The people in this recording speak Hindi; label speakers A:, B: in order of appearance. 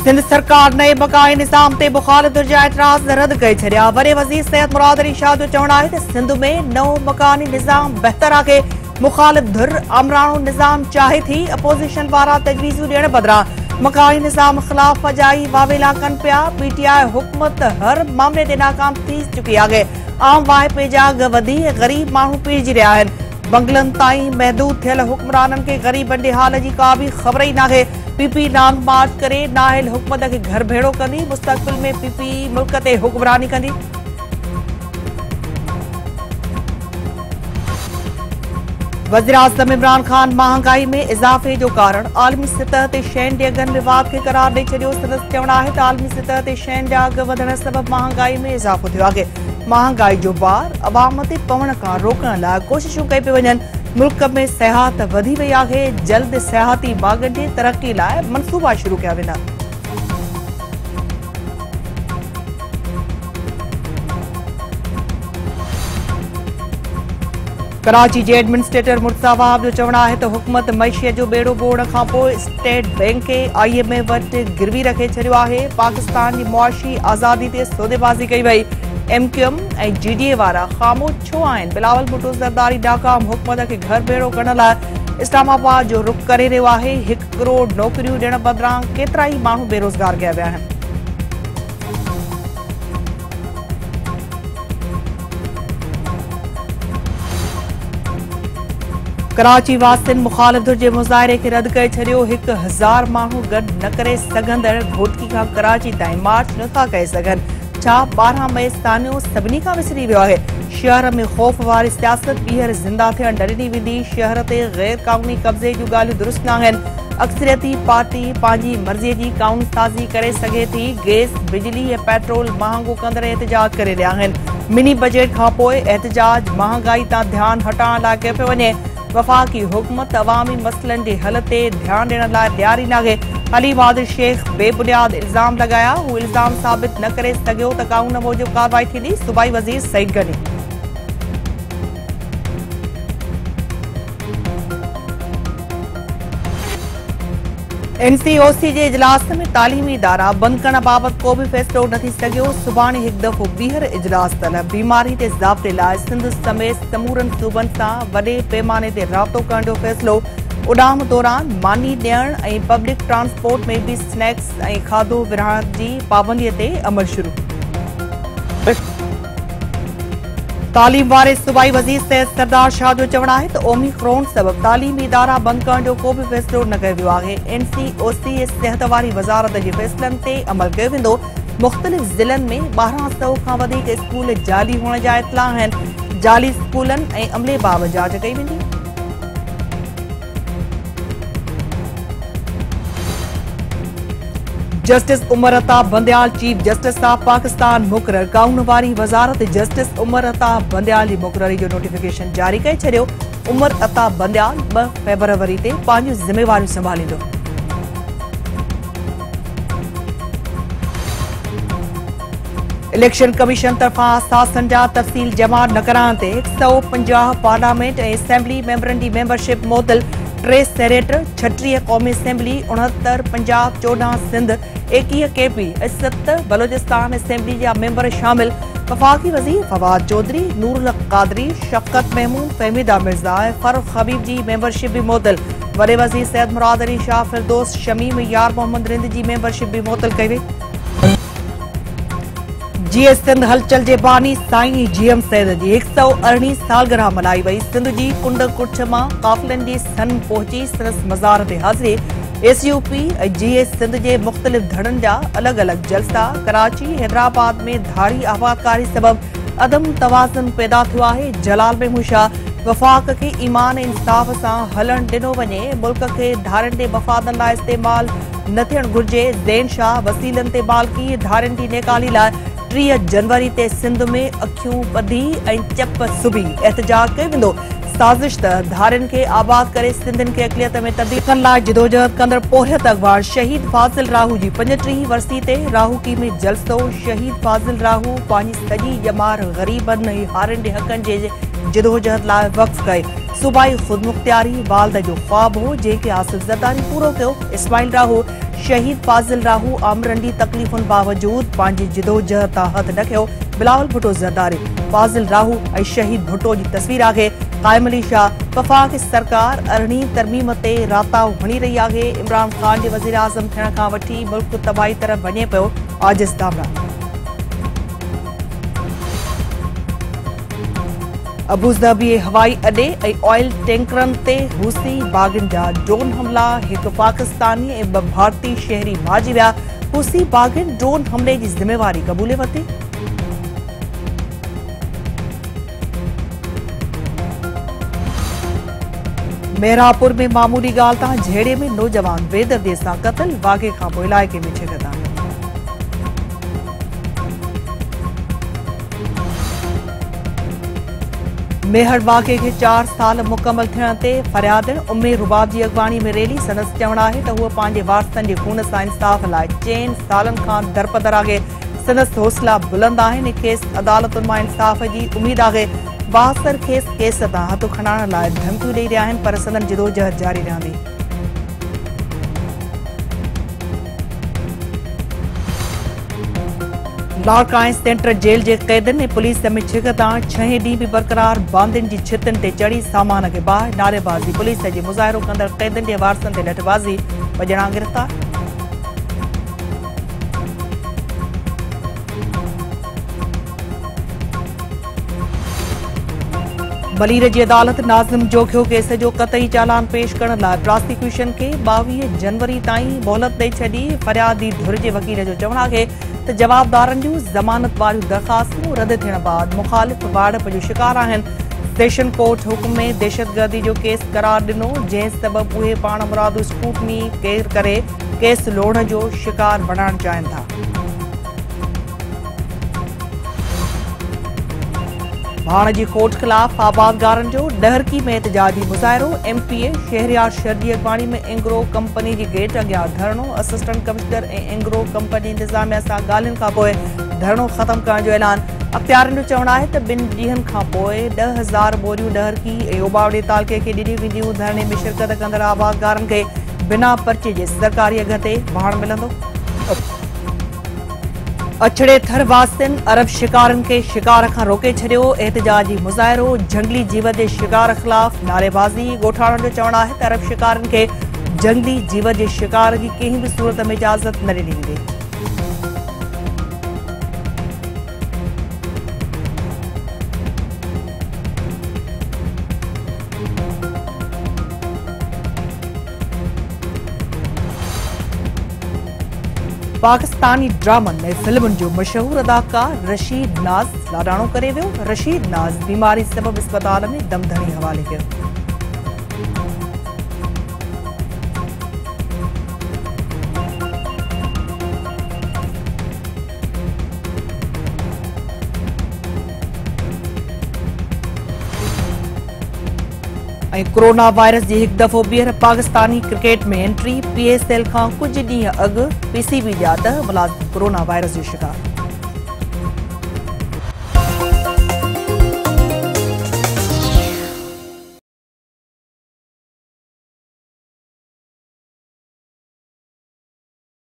A: सिंध सरकार नए बकाए निज़ाम ते मुखालिफ जा एतराज़ रद्द करे छॾिया। वॾे वज़ीर सैयद मुराद अली शाह जो चवणु आहे त सिंध में नओं मकानी निज़ाम बहितर आहे। मुखालिफ धुर आमराणो निज़ाम चाहे थी। अपोज़िशन वारा तजवीज़ूं ॾियण बदिरां मकानी निज़ाम ख़िलाफ़ फजाई वावेला कनि पिया। पीटीआई हुकूमत हर मामले ते नाकाम थी चुकी आहे। आम वाइपे जा वधी ग़रीब माण्हू पीड़िजी रहिया आहिनि। बंगलनि ताईं महदूद थियल हुक्मराननि खे ग़रीबनि जे हाल जी का बि ख़बर ई नाहे। पीपी लॉन्ग मार्च करे नाहिल हुकूमत खे घर भेड़ो कंदी। मुस्तक़बिल में पीपी मुल्क ते हुक्मरानी कंदी। वज़ीर आज़म इमरान खान महांगाई में इज़ाफ़े जो कारण आलमी सतह ते शयुनि जे अघनि में वाध खे करार ॾेई छॾियो। संदसि चवणु आहे त आलमी सतह ते शयुनि जा अघ वधण सबबि महांगाई में इज़ाफ़ो थियो आहे। महांगाई जो भार अवाम ते पवण खां रोकण लाइ कोशिशूं कई पियूं वञनि। मुल्क में सियाहत वधी वई आहे। जल्द सियाहती बागनि जी तरक़ी लाइ मनसूबा शुरू कया वेंदा। कराची जे एडमिनिस्ट्रेटर मुर्तज़ा वहाब जो चवणु आहे त हुकूमत मईशियत जो बेड़ो बोड़ खां पोइ स्टेट बैंक खे IMF वटि गिरवी रखे छॾियो आहे। पाकिस्तान जी मुआशी आज़ादी ते सौदेबाज़ी कई वई। MQM ऐं GDA वारा ख़ामोश छो आहिनि? बिलावल भुट्टो ज़रदारी नाकाम हुकूमत खे घर भेड़ो करण लाइ इस्लामाबाद जो रुख़ करे रहियो आहे। 1 करोड़ नौकरियूं ॾियण बदिरां केतिरा ई माण्हू बेरोज़गार कया विया आहिनि। कराची वासियुनि मुखालिफ धुर जे मुज़ाहिरे खे रद्द करे छॾियो। 1000 माण्हू गॾु न करे सघंदड़ घोटकी खां कराची ताईं मार्च नथा करे सघनि। छा 12 मई स्थानियो सभिनी खां विसरी वियो आहे? शहर में ख़ौफ़ वारी सियासत ॿीहर ज़िंदा थियण ॾिनी वेंदी। शहर ते ग़ैर क़ानूनी कब्ज़े जूं ॻाल्हियूं दुरुस्त न आहिनि। अक्सरियती पार्टी पंहिंजी मर्ज़ीअ जी कानून साज़ी करे सघे थी। गैस बिजली ऐं पेट्रोल महांगो कंदड़ एहतजाज करे रहिया आहिनि। मिनी बजट खां पोइ एहतजाज महांगाई तां ध्यानु हटाइण लाइ कयो पियो वञे। वफ़ाक़ी हुकूमत अवामी मसइलनि जे हल ते ध्यानु ॾियण लाइ तयारी नाहे। हलीम आदिल शेख बेबुनियाद इल्ज़ाम लॻाया। हू इल्ज़ाम साबित न करे सघियो त कानून मूजिबि कार्रवाई थींदी। सूबाई वज़ीर सईद गनी NCOC जे इजलास में तालीमी इदारा बंदि करण बाबति को बि फ़ैसिलो न थी सघियो। सुभाणे हिकु दफ़ो ॿीहर इजलास तलब। बीमारी ते ज़ाब्ते लाइ सिंध समेत समूरनि सूबनि सां वॾे पैमाने ते राब्तो करण जो फ़ैसिलो। उॾाम दौरान मानी ॾियण ऐं पब्लिक ट्रांसपोर्ट में बि स्नैक्स ऐं खाधो विरहाइण जी पाबंदीअ ते अमल शुरू। तालीम वारे सूबाई वज़ीर सैयद सरदार शाह जो चवणु आहे त ओमिक्रॉन सबबि तालीमी इदारा बंदि करण जो को बि फ़ैसिलो न कयो वियो आहे। NCOC सिहत वारी वज़ारत जे फ़ैसिलनि ते अमल कयो वेंदो। मुख़्तलिफ़ ज़िलनि में 1200 खां वधीक स्कूल जाली हुअण जा इतला आहिनि। जाली स्कूलनि ऐं अमले बाबति जांच कई वेंदी। Justice Umar Ata Bandial chief justice of Pakistan मुक़रर। कानून वारी वज़ारत जस्टिस उमर अता बंदयाल जी मुक़ररी जो नोटिफिकेशन जारी करे छॾियो। उमर अता बंदयाल 2 फ़रवरी ते पंहिंजूं ज़िम्मेवारियूं संभालींदो। इलेक्शन कमीशन तरफ़ां असासनि जा तफ़सील जमा न कराइण ते 150 पार्लियामेंट ऐं असेंबली मेंबरनि जी मेंबरशिप मुअतल। 3 सेनेटर, 36 क़ौमी असेंबली, 69 पंजाब, 14 सिंध, 21 KP ऐं 7 बलोचिस्तान असेंबली जा मेंबर शामिल। वफ़ाक़ी वज़ीर फवाद चौधरी, नूरुल क़ादरी, शफ़क़त महमूद, फ़हमीदा मिर्ज़ा ऐं फ़ारूक हबीब जी मेंबरशिप बि मुअतल। वॾे वज़ीर सैयद मुराद अली शाह, फिरदौस शमीम, यार मोहम्मद रिंद जी मेंबरशिप बि मुअतल कई वई। GS सिंध हलचल जे बानी साईं GM सैद जी 118 सालगिरह मल्हाई वई। सिंध जी कुंड कुठ मां काफ़िलनि जी सन पहुची संदसि मज़ार ते हाज़िरी। SUP ऐं GS सिंध जे मुख़्तलिफ़ धड़नि जा अलॻि अलॻि जलसा। कराची, हैदराबाद में धारी आबादकारी सबबि अदम तवाज़ुन पैदा थियो आहे। जलाल महमूद शाह, वफ़ाक़ खे ईमान ऐं इंसाफ़ सां हलणु ॾिनो वञे। मुल्क खे धारनि ते मफ़ादनि लाइ इस्तेमाल न थियणु घुरिजे। ज़ैन शाह, वसीलनि ते मालिकी धारनि जी नेकाली लाइ 30 जनवरी ते सिंध में अखियूं ॿधी ऐं चप सुबी एहतजाज कयो वेंदो। साज़िश त धारनि खे आबाद करे सिंधियुनि खे अक़लियत में तब्दील करण लाइ जिदोजहद कंदड़ पोहियत अख़बार शहीद फाज़िल राहू जी 35वीं वरसी ते राहूकी में जलसो। शहीद फाज़िल राहू पंहिंजी सॼी ॼमार ग़रीबनि ऐं हारनि जे हक़नि जे जिदोजहद लाइ वक़्फ़ कई। सूबाई ख़ुदमुख्तियारी वालदा जो ख्वाब हो जंहिंखे आसिफ ज़रदारी पूरो कयो। इस्माइल राहू शहीद फाज़िल राहू आमरंडी तकलीफ़ुनि बावजूद पंहिंजी जिदोजहद तां हथ न खयो। बिलावल भुट्टो ज़रदारी फाज़िल राहू ऐं शहीद भुट्टो जी तस्वीर आहे। क़ाइम अली शाह वफ़ाक़ सरकार 18 तरमीम ते राताउ हणी रही आहे। इमरान ख़ान जे वज़ीर आज़म थियण खां वठी मुल्क तबाही तरफ़ वञे पियो। आजिज़ दामरा अबूज़ाबी हवाई अॾे ऐं ऑयल टैंकरनि ते हूसी बाग़नि जा ड्रोन हमला। हिकु पाकिस्तानी ऐं 2 भारतीय शहरी मारिजी विया। हूसी बाग़नि ड्रोन हमले जी ज़िम्मेवारी क़बूले वरिती। मेहरापुर में मामूली ॻाल्हि तां झेड़े में नौजवान बेदर्दीअ सां क़त्ल। वाक़े खां पोइ इलाइक़े में छिकतां। मेहर वाक़े खे 4 साल मुकमल थियण ते फरियादन उम्मेद रुबाब जी अॻवानी में रैली। संदसि चवणु आहे त हूअ पंहिंजे वारसनि जे खून सां इंसाफ़ लाइ 4 सालनि खां दरपदर आहे। संदसि हौसला बुलंद आहिनि। खेसि अदालतुनि मां इंसाफ़ जी उमेद आहे। बासर खेसि केस तां हथु खणाइण लाइ धमकियूं ॾेई रहिया आहिनि, पर संदन जिदोजहद जारी रहंदी। लाड़काने सेंट्रल जेल जे क़ैदियुनि ऐं पुलिस में छिकतां। 6 ॾींहं बि बरक़रार बांदियुनि जी छितुनि ते चढ़ी सामान खे बाहि। नारेबाज़ी पुलिस जे मुज़ाहिरो कंदड़ क़ैदियुनि जे वारसनि ते लठबाज़ी। ॿ ॼणा गिरफ़्तार। मलीर जी अदालत नाज़िम जोखियो केस जो क़तई चालान पेश करण लाइ प्रोसिक्यूशन खे 22 जनवरी ताईं मोहलत ॾेई छॾी। फरियादी धुर जे वकील जो चवणु आहे त जवाबदारनि जूं ज़मानत वारियूं दरख़्वास्तूं रद्द थियण बाद मुख़ालिफ़ वाड़प जो शिकार आहिनि। सेशन कोर्ट हुकुम में दहशतगर्दी जो केस करार ॾिनो, जंहिं सबबि उहे पाण मुरादु स्क्रूटनी करे केस लोढ़ जो शिकार बणाइण चाहिनि था। भाण जी खोट ख़िलाफ़ आबादगारनि जो डहरकी में एहतजाजी मुज़ाहिरो। MPA शहरियार शहर जी अॻवानी में एंग्रो कंपनी जी गेट अॻियां धरणो। असिस्टेंट कमिश्नर ऐं एंग्रो कंपनी इंतिज़ामिया सां ॻाल्हियुनि खां पोइ धरणो ख़त्म करण जो ऐलान। अख़्तियारनि जो चवणु आहे त 2 ॾींहनि खां पोइ 10,000 बोरियूं डहरकी ऐं ओबावड़े तालुक़े खे ॾिनियूं वेंदियूं। धरणे में शिरकत कंदड़ आबादगारनि खे बिना पर्चे जे सरकारी अघ ते भाण मिलंदो। अछड़े थर वासियुनि अरब शिकारनि खे शिकार खां रोके छॾियो। एहतजाजी मुज़ाहिरो। झंगली जीव जे शिकार ख़िलाफ़ नारेबाज़ी। ॻोठाणनि जो चवणु आहे त अरब शिकारनि खे जंगली जीव जे शिकार जी कंहिं बि सूरत में इजाज़त न ॾिनी वेंदी। पाकिस्तानी ड्रामनि ऐं फिल्मुनि जो मशहूर अदाकार रशीद नाज़ लाडाणो करे वियो। रशीद नाज़ बीमारी सबबि अस्पताल में दमधणी हवाले कयो। ऐं कोरोना वायरस जी हिकु दफ़ो ॿीहर पाकिस्तानी क्रिकेट में एंट्री। PSL खां कुझु ॾींहं अॻु PCB जा 10 मुलाज़िम कोरोना वायरस जो शिकार।